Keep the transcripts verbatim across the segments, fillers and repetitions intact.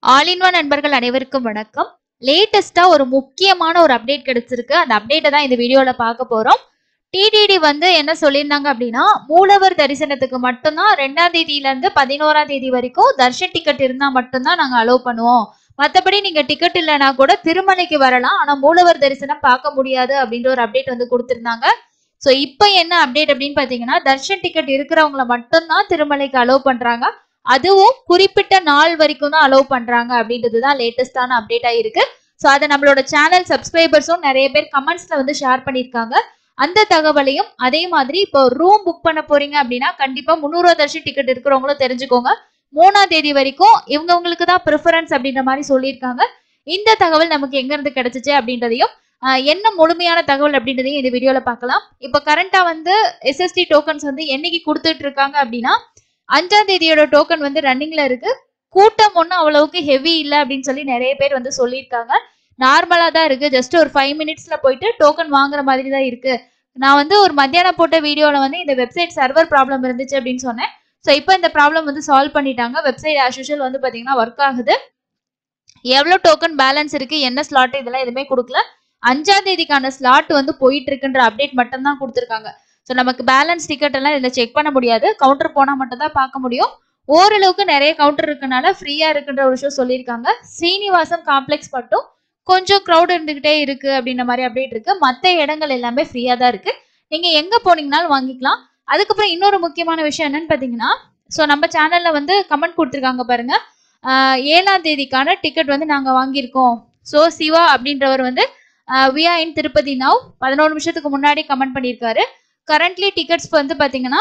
All in one நண்பர்கள் அனைவருக்கும் வணக்கம். லேட்டஸ்டா ஒரு முக்கியமான ஒரு அப்டேட் கிடைச்சிருக்கு. அந்த அப்டேட்டை தான் இந்த வீடியோல பார்க்க போறோம். டிடிடி வந்து என்ன சொல்லியிருந்தாங்க அப்படின்னா, மூலவர் தரிசனத்துக்கு மட்டும்தான் ரெண்டாம் தேதியில இருந்து பதினோராம் தேதி வரைக்கும் தர்ஷன் டிக்கெட் இருந்தா மட்டும்தான் நாங்க அலோவ் பண்ணுவோம். மற்றபடி நீங்க டிக்கெட் இல்லைன்னா கூட திருமலைக்கு வரலாம், ஆனா மூலவர் தரிசனம் பார்க்க முடியாது அப்படின்ற ஒரு அப்டேட் வந்து கொடுத்திருந்தாங்க. ஸோ இப்போ என்ன அப்டேட் அப்படின்னு பாத்தீங்கன்னா, தர்ஷன் டிக்கெட் இருக்கிறவங்களை மட்டும்தான் திருமலைக்கு அலோவ் பண்றாங்க. அதுவும் குறிப்பிட்ட நாள் வரைக்கும் தான் அலோவ் பண்றாங்க அப்படின்றது தான் லேட்டஸ்டான அப்டேட் ஆயிருக்கு. ஸோ அதை நம்மளோட சேனல் சப்ஸ்கிரைபர்ஸும் நிறைய பேர் கமெண்ட்ஸ்ல வந்து ஷேர் பண்ணியிருக்காங்க. அந்த தகவலையும் அதே மாதிரி இப்போ ரூம் புக் பண்ண போறீங்க அப்படின்னா கண்டிப்பா முந்நூறு தர்ஷன் டிக்கெட் இருக்கிறவங்களும் தெரிஞ்சுக்கோங்க. மூணாம் தேதி வரைக்கும் இவங்கவுங்களுக்கு தான் ப்ரிஃபரன்ஸ் அப்படின்ற மாதிரி சொல்லியிருக்காங்க. இந்த தகவல் நமக்கு எங்க இருந்து கிடைச்சிச்சு அப்படின்றதையும் என்ன முழுமையான தகவல் அப்படின்றதையும் இந்த வீடியோல பார்க்கலாம். இப்போ கரண்டா வந்து எஸ்எஸ்டி டோக்கன்ஸ் வந்து என்னைக்கு கொடுத்துட்டு இருக்காங்க அப்படின்னா, அஞ்சாம் தேதியோட டோக்கன் வந்து ரன்னிங்ல இருக்கு. கூட்டம் ஒன்றும் அவ்வளவுக்கு ஹெவி இல்லை அப்படின்னு சொல்லி நிறைய பேர் வந்து சொல்லியிருக்காங்க. நார்மலா தான் இருக்கு. ஜஸ்ட் ஒரு ஃபைவ் மினிட்ஸ்ல போயிட்டு டோக்கன் வாங்குற மாதிரி தான் இருக்கு. நான் வந்து ஒரு மத்தியானம் போட்ட வீடியோல வந்து இந்த வெப்சைட் சர்வர் ப்ராப்ளம் இருந்துச்சு அப்படின்னு சொன்னேன். ஸோ இப்போ இந்த ப்ராப்ளம் வந்து சால்வ் பண்ணிட்டாங்க. வெப்சைட் ஆஸ் யூஷுவல் வந்து பாத்தீங்கன்னா ஒர்க் ஆகுது. எவ்வளோ டோக்கன் பேலன்ஸ் இருக்கு, என்ன ஸ்லாட், இதெல்லாம் எதுவுமே கொடுக்கல. அஞ்சாம் தேதிக்கான ஸ்லாட் வந்து போயிட்டு இருக்குன்ற அப்டேட் மட்டும் தான் கொடுத்துருக்காங்க. ஸோ நமக்கு பேலன்ஸ் டிக்கெட் எல்லாம் இதில் செக் பண்ண முடியாது. கவுண்டர் போனால் மட்டும் தான் பார்க்க முடியும். ஓரளவுக்கு நிறைய கவுண்டர் இருக்கனால ஃப்ரீயா இருக்குன்ற ஒரு விஷயம் சொல்லியிருக்காங்க. சீனிவாசம் காம்ப்ளெக்ஸ் மட்டும் கொஞ்சம் க்ரௌட் இருந்துகிட்டே இருக்கு அப்படின்ற மாதிரி அப்டேட் இருக்கு. மற்ற இடங்கள் எல்லாமே ஃப்ரீயா தான் இருக்கு. நீங்க எங்க போனீங்கனாலும் வாங்கிக்கலாம். அதுக்கப்புறம் இன்னொரு முக்கியமான விஷயம் என்னன்னு பாத்தீங்கன்னா, ஸோ நம்ம சேனல்ல வந்து கமெண்ட் கொடுத்துருக்காங்க பாருங்க. ஆஹ் ஏழாம் தேதிக்கான டிக்கெட் வந்து நாங்க வாங்கியிருக்கோம். ஸோ சிவா அப்படின்றவர் வந்து வியா இன் திருப்பதி நவ் பதினோரு நிமிஷத்துக்கு முன்னாடி கமெண்ட் பண்ணியிருக்காரு. கரண்ட்லி டிக்கெட்ஸ் வந்து பாத்தீங்கன்னா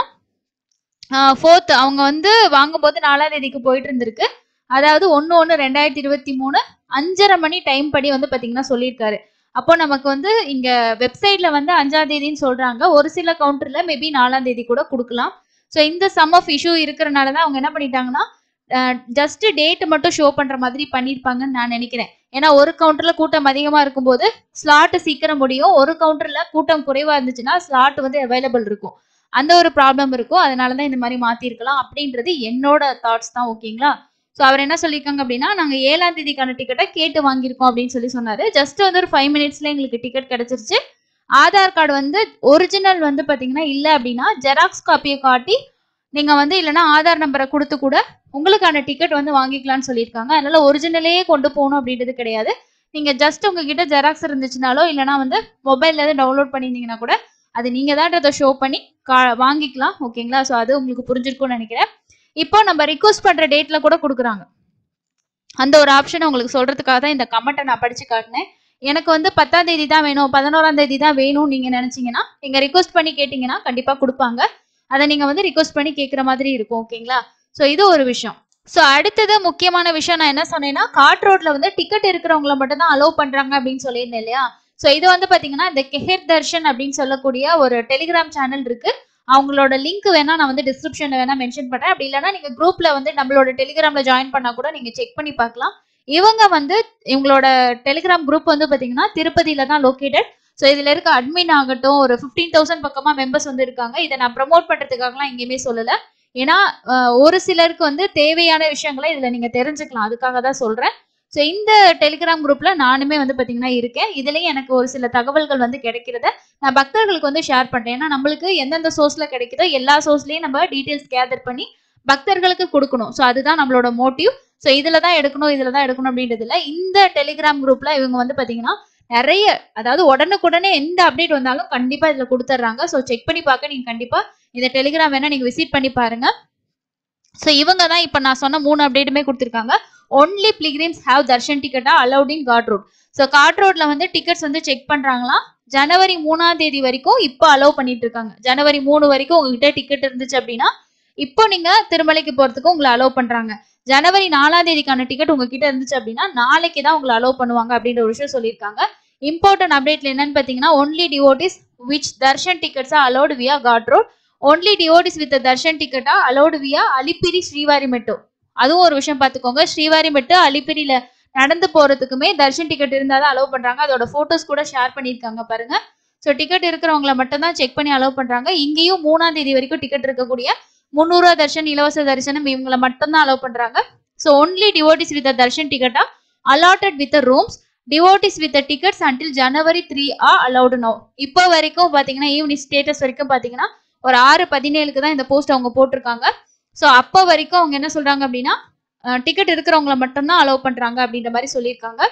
ஃபோர்த் அவங்க வந்து வாங்கும்போது நாலாம் தேதிக்கு போயிட்டு இருந்திருக்கு. அதாவது ஒன்னு ஒன்னு ரெண்டாயிரத்தி இருபத்தி மூணு அஞ்சரை மணி டைம் படி வந்து பாத்தீங்கன்னா சொல்லியிருக்காரு. அப்போ நமக்கு வந்து இங்க வெப்சைட்ல வந்து அஞ்சாம் தேதின்னு சொல்றாங்க. ஒரு சில கவுண்டர்ல மேபி நாலாம் தேதி கூட கொடுக்கலாம். ஸோ இந்த சம் ஆஃப் இஷ்யூ இருக்கிறனாலதான் அவங்க என்ன பண்ணிட்டாங்கன்னா ஜஸ்ட் டேட் மட்டும் ஷோ பண்ற மாதிரி பண்ணிருப்பாங்கன்னு நான் நினைக்கிறேன். ஏன்னா ஒரு கவுண்டர்ல கூட்டம் அதிகமா இருக்கும்போது ஸ்லாட் சீக்கிரம் முடியும். ஒரு கவுண்டர்ல கூட்டம் குறைவா இருந்துச்சுன்னா ஸ்லாட் வந்து அவைலபிள் இருக்கும். அந்த ஒரு ப்ராப்ளம் இருக்கும். அதனாலதான் இந்த மாதிரி மாத்திருக்கலாம் அப்படின்றது என்னோட தாட்ஸ் தான். ஓகேங்களா? ஸோ அவர் என்ன சொல்லியிருக்காங்க அப்படின்னா, நாங்க ஏழாம் தேதிக்கான டிக்கெட்டை கேட்டு வாங்கியிருக்கோம் அப்படின்னு சொல்லி சொன்னாரு. ஜஸ்ட் வந்து ஒரு ஃபைவ் மினிட்ஸ்ல எங்களுக்கு டிக்கெட் கிடைச்சிருச்சு. ஆதார் கார்டு வந்து ஒரிஜினல் வந்து பாத்தீங்கன்னா இல்ல அப்படின்னா ஜெராக்ஸ் காப்பியை காட்டி நீங்க வந்து இல்லைன்னா ஆதார் நம்பரை கொடுத்து கூட உங்களுக்கான டிக்கெட் வந்து வாங்கிக்கலாம்னு சொல்லியிருக்காங்க. அதனால ஒரிஜினலே கொண்டு போகணும் அப்படின்றது கிடையாது. நீங்க ஜஸ்ட் உங்ககிட்ட ஜெராக்ஸ் இருந்துச்சுனாலோ இல்லைன்னா வந்து மொபைல்ல இருந்து டவுன்லோட் பண்ணியிருந்தீங்கன்னா கூட அது நீங்க தான் அதை ஷோ பண்ணி வாங்கிக்கலாம். ஓகேங்களா? ஸோ அது உங்களுக்கு புரிஞ்சிருக்கும்னு நினைக்கிறேன். இப்போ நம்ம ரிக்வஸ்ட் பண்ற டேட்ல கூட கொடுக்குறாங்க. அந்த ஒரு ஆப்ஷனை உங்களுக்கு சொல்றதுக்காக தான் இந்த கமெண்ட்டை நான் படிச்சு காட்டினேன். எனக்கு வந்து பத்தாம் தேதி தான் வேணும், பதினோராம் தேதி தான் வேணும் நீங்க நினைச்சீங்கன்னா நீங்க ரிக்வஸ்ட் பண்ணி கேட்டீங்கன்னா கண்டிப்பா கொடுப்பாங்க. அதை நீங்க வந்து ரிக்வஸ்ட் பண்ணி கேட்குற மாதிரி இருக்கும். ஓகேங்களா? ஸோ இது ஒரு விஷயம். ஸோ அடுத்தது முக்கியமான விஷயம் நான் என்ன சொன்னேன்னா, காட் ரோட்ல வந்து டிக்கெட் இருக்கிறவங்களை மட்டும் தான் அலோவ் பண்றாங்க அப்படின்னு சொல்லியிருந்தேன் இல்லையா? ஸோ இது வந்து பாத்தீங்கன்னா இந்த கெஹர் தர்ஷன் அப்படின்னு சொல்லக்கூடிய ஒரு டெலிகிராம் சேனல் இருக்கு. அவங்களோட லிங்க் வேணா நான் வந்து டிஸ்கிரிப்ஷன்ல வேணா மென்ஷன் பண்றேன். அப்படி இல்லைன்னா நீங்க குரூப்ல வந்து நம்மளோட டெலிகிராம்ல ஜாயின் பண்ணா கூட நீங்க செக் பண்ணி பார்க்கலாம். இவங்க வந்து இவங்களோட டெலிகிராம் குரூப் வந்து பாத்தீங்கன்னா திருப்பதியில தான் லொக்கேட்டட். ஸோ இதுல இருக்க அட்மின் ஆகட்டும் ஒரு பிப்டீன் தௌசண்ட் பக்கமா மெம்பர்ஸ் வந்து இருக்காங்க. இதை நான் ப்ரமோட் பண்றதுக்காகலாம் எங்கேயுமே சொல்லல. ஏன்னா ஒரு சிலருக்கு வந்து தேவையான விஷயங்களை இதுல நீங்க தெரிஞ்சுக்கலாம். அதுக்காக தான் சொல்றேன். ஸோ இந்த டெலிகிராம் குரூப்ல நானுமே வந்து பாத்தீங்கன்னா இருக்கேன். இதுலயும் எனக்கு ஒரு சில தகவல்கள் வந்து கிடைக்கிறத நான் பக்தர்களுக்கு வந்து ஷேர் பண்றேன். ஏன்னா நம்மளுக்கு எந்தெந்த சோர்ஸ்ல கிடைக்குதோ எல்லா சோர்ஸ்லயும் நம்ம டீடைல்ஸ் கேதர் பண்ணி பக்தர்களுக்கு கொடுக்கணும். ஸோ அதுதான் நம்மளோட மோட்டிவ். ஸோ இதுலதான் எடுக்கணும் இதுலதான் எடுக்கணும் அப்படின்றது இல்லை. இந்த டெலிகிராம் குரூப்ல இவங்க வந்து பாத்தீங்கன்னா நிறைய, அதாவது உடனுக்குடனே எந்த அப்டேட் வந்தாலும் கண்டிப்பா இதுல கொடுத்துட்றாங்க. ஸோ செக் பண்ணி பார்க்க நீங்க கண்டிப்பா இந்த டெலிகிராம் வேணா நீங்க விசிட் பண்ணி பாருங்க. ஸோ இவங்க தான் இப்ப நான் சொன்ன மூணு அப்டேட்டுமே கொடுத்துருக்காங்க. ஒன்லி பிலிகிரிம்ஸ் ஹேவ் தர்ஷன் டிக்கெட்டா allowed in ghat road. So ghat ரோட்ல வந்து டிக்கெட்ஸ் வந்து செக் பண்றாங்களாம். ஜனவரி மூணாம் தேதி வரைக்கும் இப்போ அலோவ் பண்ணிட்டு இருக்காங்க. ஜனவரி மூணு வரைக்கும் உங்ககிட்ட டிக்கெட் இருந்துச்சு அப்படின்னா இப்போ நீங்க திருமலைக்கு போறதுக்கு உங்களை அலோவ் பண்றாங்க. ஜனவரி நாலாம் தேதிக்கான டிக்கெட் உங்ககிட்ட இருந்துச்சு அப்படின்னா நாளைக்கு தான் உங்களை அலோவ் பண்ணுவாங்க அப்படின்ற ஒரு விஷயம் சொல்லியிருக்காங்க. இம்பார்ட்டன்ட் அப்டேட்ல என்னன்னு பாத்தீங்கன்னா, only devotees which darshan tickets are allowed via ghat road. Only devotees with darshan டிக்கெட்டா அலௌட் வியா அலிப்பிரி ஸ்ரீவாரிமெட்டு. அதுவும் ஒரு விஷயம் பார்த்துக்கோங்க. ஸ்ரீவாரிமெட்டு அலிப்பிரியில நடந்து போறதுக்குமே தர்ஷன் டிக்கெட் இருந்தாதான் அலோவ் பண்றாங்க. அதோட போட்டோஸ் கூட ஷேர் பண்ணியிருக்காங்க பாருங்க. ஸோ டிக்கெட் இருக்கிறவங்களை மட்டும் தான் செக் பண்ணி அலோவ் பண்றாங்க. இங்கேயும் மூணாம் தேதி வரைக்கும் டிக்கெட் இருக்கக்கூடிய முந்நூறு தர்ஷன், இலவச தரிசனம் இவங்களை மட்டும் தான் அலோவ் பண்றாங்க. So only devotees with the darshan ticket are allotted with the rooms. Devotees with the tickets until January third are allowed now. இப்போ வரைக்கும் பாத்தீங்கன்னா ஈவினிங் ஸ்டேட்டஸ் வரைக்கும் பாத்தீங்கன்னா ஒரு ஆறு பதினேழுக்கு தான் இந்த போஸ்ட் அவங்க போட்டிருக்காங்க. ஸோ அப்போ வரைக்கும் அவங்க என்ன சொல்றாங்க அப்படின்னா டிக்கெட் இருக்கிறவங்கள மட்டும்தான் அலோவ் பண்றாங்க அப்படின்ற மாதிரி சொல்லியிருக்காங்க.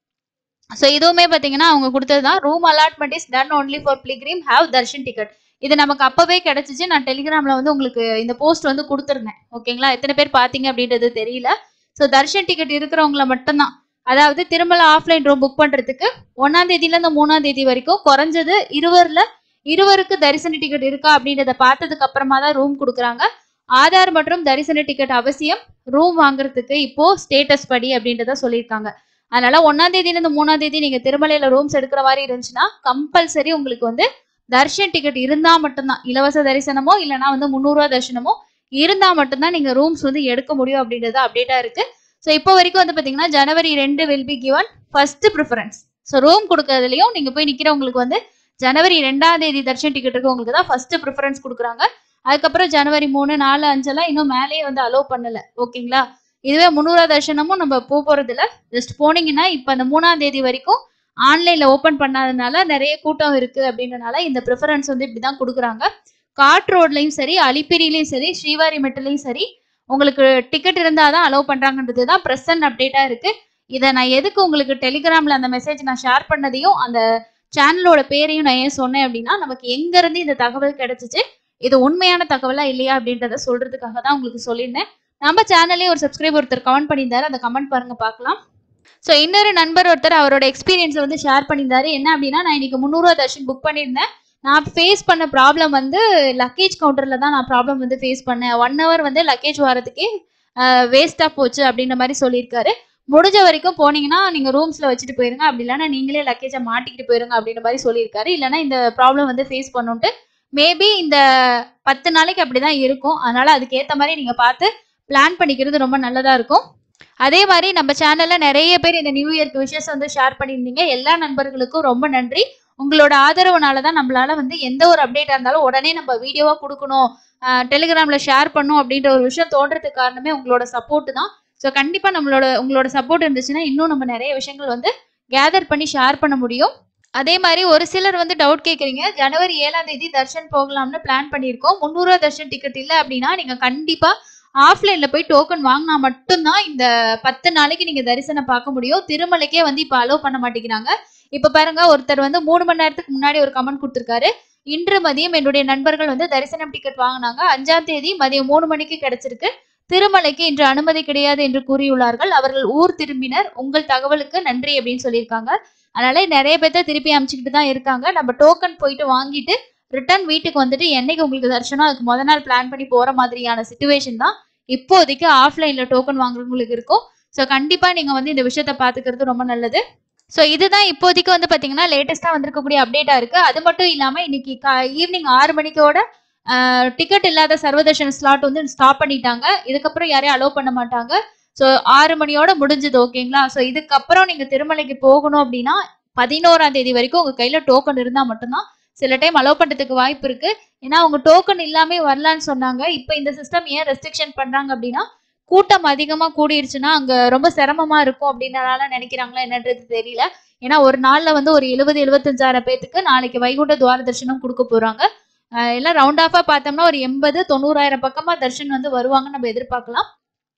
ஸோ இதுவுமே பாத்தீங்கன்னா அவங்க கொடுத்ததுதான். Room allotment is done only for pilgrim have darshan ticket. இது நமக்கு அப்பவே கிடைச்சிச்சு. நான் டெலிகிராம்ல வந்து உங்களுக்கு இந்த போஸ்ட் வந்து கொடுத்துருந்தேன். ஓகேங்களா, எத்தனை பேர் பாத்தீங்க அப்படின்றது தெரியல. ஸோ தர்ஷன் டிக்கெட் இருக்கிறவங்கள மட்டும்தான், அதாவது திருமலா ஆஃப்லைன் ரூம் புக் பண்றதுக்கு ஒன்னாம் தேதியில இருந்து மூணாம் தேதி வரைக்கும் குறைஞ்சது இருவர்ல இருவருக்கு தரிசன டிக்கெட் இருக்கா அப்படின்றத பார்த்ததுக்கு அப்புறமா தான் ரூம் கொடுக்குறாங்க. ஆதார் மற்றும் தரிசன டிக்கெட் அவசியம் ரூம் வாங்குறதுக்கு இப்போ ஸ்டேட்டஸ் படி அப்படின்றத சொல்லியிருக்காங்க. அதனால ஒன்னாம் தேதியில இருந்து மூணாம் தேதி நீங்க திருமலையில ரூம்ஸ் எடுக்கிற மாதிரி இருந்துச்சுன்னா கம்பல்சரி உங்களுக்கு வந்து தர்ஷன் டிக்கெட் இருந்தா மட்டும்தான், இலவச தரிசனமோ இல்லைன்னா வந்து முந்நூறு ரூபா தரிசனமோ இருந்தா மட்டும்தான் நீங்க ரூம்ஸ் வந்து எடுக்க முடியும் அப்படின்றது அப்டேட்டா இருக்கு. ஸோ இப்போ வரைக்கும் வந்து பாத்தீங்கன்னா ஜனவரி ரெண்டு will be given first preference. So room கொடுக்கறதுலயும் நீங்க போய் நிக்கிறவங்களுக்கு வந்து ஜனவரி ரெண்டாம் தேதி தர்ஷன் டிக்கெட் இருக்கவங்களுக்கு தான் ஃபர்ஸ்ட் ப்ரிஃபரன்ஸ் கொடுக்குறாங்க. அதுக்கப்புறம் ஜனவரி மூணு நாலு அஞ்செல்லாம் இன்னும் மேலேயே வந்து அலோவ் பண்ணல. ஓகேங்களா, இதுவே முந்நூறு தர்ஷனமும் நம்ம போக போறது இல்ல. ஜஸ்ட் போனீங்கன்னா இப்ப அந்த மூணாம் தேதி வரைக்கும் ஆன்லைன்ல ஓபன் பண்ணாதனால நிறைய கூட்டம் இருக்கு அப்படின்றனால இந்த ப்ரிஃபரன்ஸ் வந்து இப்படிதான் கொடுக்குறாங்க. காட் ரோட்லயும் சரி, அலிப்பிரிலையும் சரி, ஸ்ரீவாரி மெட்டிலையும் சரி உங்களுக்கு டிக்கெட் இருந்தாதான் அலோவ் பண்றாங்கன்றது தான் பிரசன்ட் அப்டேட்டா இருக்கு. இதை நான் எதுக்கு உங்களுக்கு டெலிகிராம்ல அந்த மெசேஜ் நான் ஷேர் பண்ணதையும் அந்த சேனலோட பேரையும் நான் ஏன் சொன்னேன் அப்படின்னா, நமக்கு எங்க இருந்து இந்த தகவல் கிடைச்சிச்சு, இது உண்மையான தகவலா இல்லையா அப்படின்றத சொல்றதுக்காக தான் உங்களுக்கு சொல்லியிருந்தேன். நம்ம சேனல்லே ஒரு சப்ஸ்கிரைபர் ஒருத்தர் கமெண்ட் பண்ணியிருந்தாரு, அந்த கமெண்ட் பாருங்க பார்க்கலாம். ஸோ இன்னொரு நண்பர் ஒருத்தர் அவரோட எக்ஸ்பீரியன்ஸை வந்து ஷேர் பண்ணியிருந்தாரு. என்ன அப்படின்னா, நான் இன்னைக்கு முந்நூறுவா தர்ஷன் புக் பண்ணியிருந்தேன். நான் ஃபேஸ் பண்ண ப்ராப்ளம் வந்து லக்கேஜ் கவுண்டர்ல தான் நான் ப்ராப்ளம் வந்து ஃபேஸ் பண்ணேன். ஒன் ஹவர் வந்து லக்கேஜ் வரதுக்கே வேஸ்டா போச்சு அப்படின்ற மாதிரி சொல்லியிருக்காரு. முடிஞ்ச வரைக்கும் போனீங்கன்னா நீங்க ரூம்ஸ்ல வச்சுட்டு போயிருங்க, அப்படி இல்லைன்னா நீங்களே லக்கேஜை மாட்டிக்கிட்டு போயிருங்க அப்படின்ற மாதிரி சொல்லியிருக்காரு. இல்லைன்னா இந்த ப்ராப்ளம் வந்து ஃபேஸ் பண்ணுன்ட்டு மேபி இந்த பத்து நாளைக்கு அப்படிதான் இருக்கும். அதனால அதுக்கேற்ற மாதிரி நீங்க பார்த்து பிளான் பண்ணிக்கிறது ரொம்ப நல்லதா இருக்கும். அதே மாதிரி நம்ம சேனல்ல நிறைய பேர் இந்த நியூ இயர்க்கு விஷஸ் வந்து ஷேர் பண்ணியிருந்தீங்க. எல்லா நண்பர்களுக்கும் ரொம்ப நன்றி. உங்களோட ஆதரவுனாலதான் நம்மளால வந்து எந்த ஒரு அப்டேட்டா இருந்தாலும் உடனே நம்ம வீடியோவா கொடுக்கணும், டெலிகிராம்ல ஷேர் பண்ணும் அப்படின்ற ஒரு விஷயம் தோன்றதுக்கு காரணமே உங்களோட சப்போர்ட் தான். ஸோ கண்டிப்பா நம்மளோட உங்களோட சப்போர்ட் இருந்துச்சுன்னா இன்னும் நம்ம நிறைய விஷயங்கள் வந்து கேதர் பண்ணி ஷேர் பண்ண முடியும். அதே மாதிரி ஒரு சிலர் வந்து டவுட் கேட்குறீங்க, ஜனவரி ஏழாம் தேதி தர்ஷன் போகலாம்னு பிளான் பண்ணியிருக்கோம். முந்நூறு ரூபா தர்ஷன் டிக்கெட் இல்லை அப்படின்னா நீங்க கண்டிப்பா ஆஃப்லைன்ல போய் டோக்கன் வாங்கினா மட்டும்தான் இந்த பத்து நாளைக்கு நீங்க தரிசனம் பார்க்க முடியும். திருமலைக்கே வந்து இப்ப அலோவ் பண்ண மாட்டேங்கிறாங்க. இப்ப பாருங்க, ஒருத்தர் வந்து மூணு மணி நேரத்துக்கு முன்னாடி ஒரு கமெண்ட் கொடுத்திருக்காரு. இன்று மதியம் என்னுடைய நண்பர்கள் வந்து தரிசனம் டிக்கெட் வாங்கினாங்க. அஞ்சாம் தேதி மதியம் மூணு மணிக்கு கிடைச்சிருக்கு. திருமலைக்கு இன்று அனுமதி கிடையாது என்று கூறியுள்ளார்கள். அவர்கள் ஊர் திரும்பினர். உங்கள் தகவலுக்கு நன்றி அப்படின்னு சொல்லியிருக்காங்க. அதனால நிறைய பேர்த்த திருப்பி அமைச்சுக்கிட்டு தான் இருக்காங்க. நம்ம டோக்கன் போயிட்டு வாங்கிட்டு ரிட்டர்ன் வீட்டுக்கு வந்துட்டு என்னைக்கு உங்களுக்கு தரிசனம் அதுக்கு முத நாள் பிளான் பண்ணி போற மாதிரியான சிச்சுவேஷன் தான் இப்போதைக்கு ஆஃப்லைன்ல டோக்கன் வாங்குறவங்களுக்கு இருக்கும். ஸோ கண்டிப்பா நீங்க வந்து இந்த விஷயத்த பாத்துக்கிறது ரொம்ப நல்லது. ஸோ இதுதான் இப்போதைக்கு வந்து பாத்தீங்கன்னா லேட்டஸ்டா வந்திருக்கக்கூடிய அப்டேட்டா இருக்கு. அது மட்டும் இல்லாம இன்னைக்கு ஈவினிங் ஆறு மணிக்கோட டிக்கெட் இல்லாத சர்வதர்ஷன் ஸ்லாட் வந்து ஸ்டாப் பண்ணிட்டாங்க. இதுக்கப்புறம் யாரையும் அலோவ் பண்ண மாட்டாங்க. ஸோ ஆறு மணியோட முடிஞ்சது. ஓகேங்களா, ஸோ இதுக்கப்புறம் நீங்க திருமலைக்கு போகணும் அப்படின்னா பதினோராம் தேதி வரைக்கும் உங்க கையில டோக்கன் இருந்தா மட்டும்தான் சில டைம் அலோவ் பண்றதுக்கு வாய்ப்பு இருக்கு. ஏன்னா அவங்க டோக்கன் இல்லாம வரலான்னு சொன்னாங்க. இப்ப இந்த சிஸ்டம் ஏன் ரெஸ்ட்ரிக்ஷன் பண்றாங்க அப்படின்னா, கூட்டம் அதிகமா கூடிருச்சுன்னா அங்க ரொம்ப சிரமமா இருக்கும் அப்படின்னால நினைக்கிறாங்களா என்னன்றது தெரியல. ஏன்னா ஒரு நாள்ல வந்து ஒரு எழுபது எழுபத்தஞ்சாயிரம் பேத்துக்கு நாளைக்கு வைகுண்ட துவார தரிசனம் கொடுக்க போறாங்க. எல்லாம் ரவுண்ட் ஆஃபா பார்த்தோம்னா ஒரு எண்பது தொண்ணூறாயிரம் பக்கமா தர்ஷன் வந்து வருவாங்கன்னு நம்ம எதிர்பார்க்கலாம்.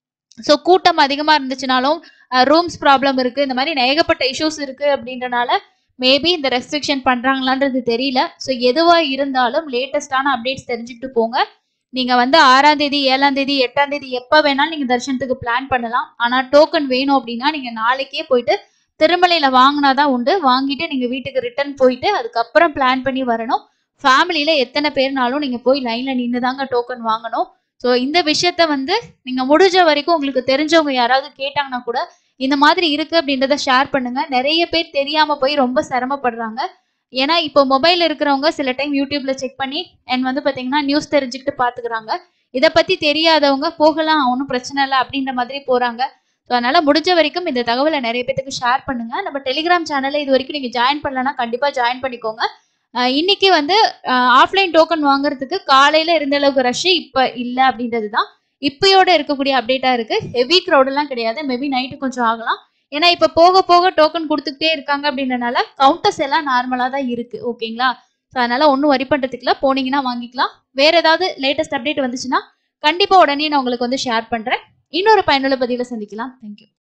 ஸோ கூட்டம் அதிகமா இருந்துச்சுனாலும் ரூம்ஸ் ப்ராப்ளம் இருக்கு, இந்த மாதிரி ஏகப்பட்ட இஷ்யூஸ் இருக்கு அப்படின்றனால மேபி இந்த ரெஸ்ட்ரிக்ஷன் பண்றாங்களான்றது தெரியல. ஸோ எதுவா இருந்தாலும் லேட்டஸ்டான அப்டேட்ஸ் தெரிஞ்சுட்டு போங்க. நீங்க வந்து ஆறாம் தேதி ஏழாம் தேதி எட்டாம் தேதி எப்ப வேணாலும் நீங்க தரிசனத்துக்கு பிளான் பண்ணலாம். ஆனா டோக்கன் வேணும் அப்படின்னா நீங்க நாளைக்கே போயிட்டு திருமலையில வாங்கினாதான் உண்டு. வாங்கிட்டு நீங்க வீட்டுக்கு ரிட்டர்ன் போயிட்டு அதுக்கப்புறம் பிளான் பண்ணி வரணும். ஃபேமிலியில எத்தனை பேர்னாலும் நீங்க போய் லைன்ல நின்று தாங்க டோக்கன் வாங்கணும். ஸோ இந்த விஷயத்த வந்து நீங்க முடிஞ்ச வரைக்கும் உங்களுக்கு தெரிஞ்சவங்க யாராவது கேட்டாங்கன்னா கூட இந்த மாதிரி இருக்கு அப்படின்றத ஷேர் பண்ணுங்க. நிறைய பேர் தெரியாம போய் ரொம்ப சிரமப்படுறாங்க. ஏன்னா இப்போ மொபைல் இருக்கிறவங்க சில டைம் யூடியூப்ல செக் பண்ணி அண்ட் வந்து பாத்தீங்கன்னா நியூஸ் தெரிஞ்சுக்கிட்டு பாத்துக்கிறாங்க. இதை பத்தி தெரியாதவங்க போகலாம் ஒன்றும் பிரச்சனை இல்லை அப்படின்ற மாதிரி போறாங்க. ஸோ அதனால முடிஞ்ச வரைக்கும் இந்த தகவலை நிறைய பேருக்கு ஷேர் பண்ணுங்க. நம்ம டெலிகிராம் சேனல்ல இது வரைக்கும் நீங்க ஜாயின் பண்ணலன்னா கண்டிப்பா ஜாயின் பண்ணிக்கோங்க. இன்னைக்கு வந்து ஆஃப்லைன் டோக்கன் வாங்குறதுக்கு காலையில இருந்த அளவுக்கு ரஷ் இப்ப இல்லை அப்படின்றது தான். இப்பயோட இருக்கக்கூடிய அப்டேட்டா இருக்கு. ஹெவி க்ரௌட் எல்லாம் கிடையாது. மேபி நைட்டு கொஞ்சம் ஆகலாம். ஏன்னா இப்ப போக போக டோக்கன் கொடுத்துக்கிட்டே இருக்காங்க அப்படின்றனால கவுண்டர்ஸ் எல்லாம் நார்மலா தான் இருக்கு. ஓகேங்களா? ஸோ அதனால ஒன்றும் வரி பண்றதுக்கு இல்லை. போனீங்கன்னா வாங்கிக்கலாம். வேற ஏதாவது லேட்டஸ்ட் அப்டேட் வந்துச்சுன்னா கண்டிப்பா உடனே நான் உங்களுக்கு வந்து ஷேர் பண்றேன். இன்னொரு பயனுள்ள பதிவில் சந்திக்கலாம். தேங்க்யூ.